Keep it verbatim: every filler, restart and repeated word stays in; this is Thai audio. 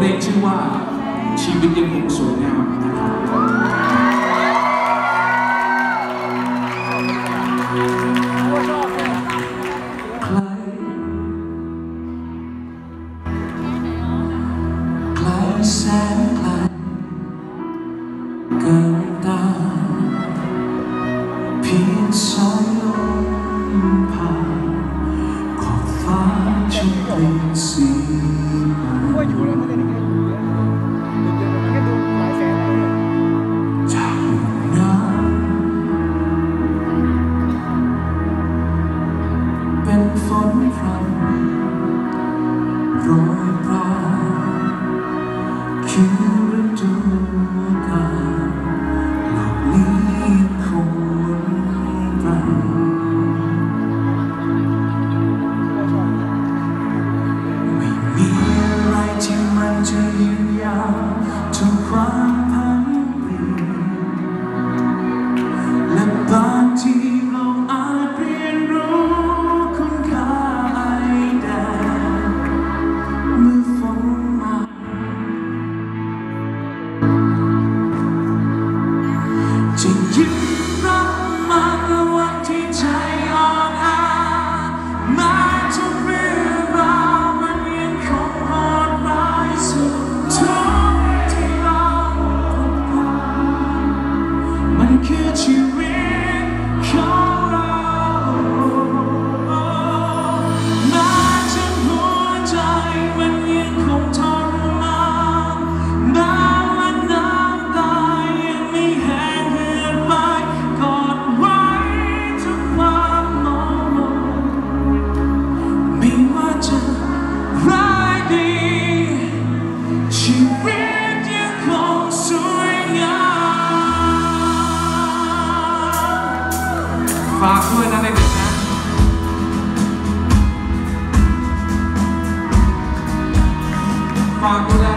ลงชื่อว่าชีวิตยังคงสวยงามนะครับใครใครแสนไกลเกินตาเพียงสายลมผ่านขอบฟ้าฉันเปลี่ยนสีเป็นฝนพรำโรยปลายคือฤดูกาลโลกนี้คงหมุนไปไม่มีอะไรที่มันจะยืนยาวทุกความพันเปลี่ยนและบางทีเราอาจเรียนรู้คุณค่าไอแดดเมื่อฝนมาจะยืนรับมันวันที่ใจอ่อนแอแม้ทุกเรื่องราวมันยังคงโหดร้ายสุดทุกที่เราพบผ่านมันคือชีวิตของเราแม้จะหัวใจมันยังคงทรมานแม้ว่าน้ำตายังไม่แห้งเหือดไปกอดไว้ทุกความมองมนไม่ว่าจะร้ายดีชีวิตยังคงสวยงามฝากด้วยนะเด็กๆนะฝากดูแล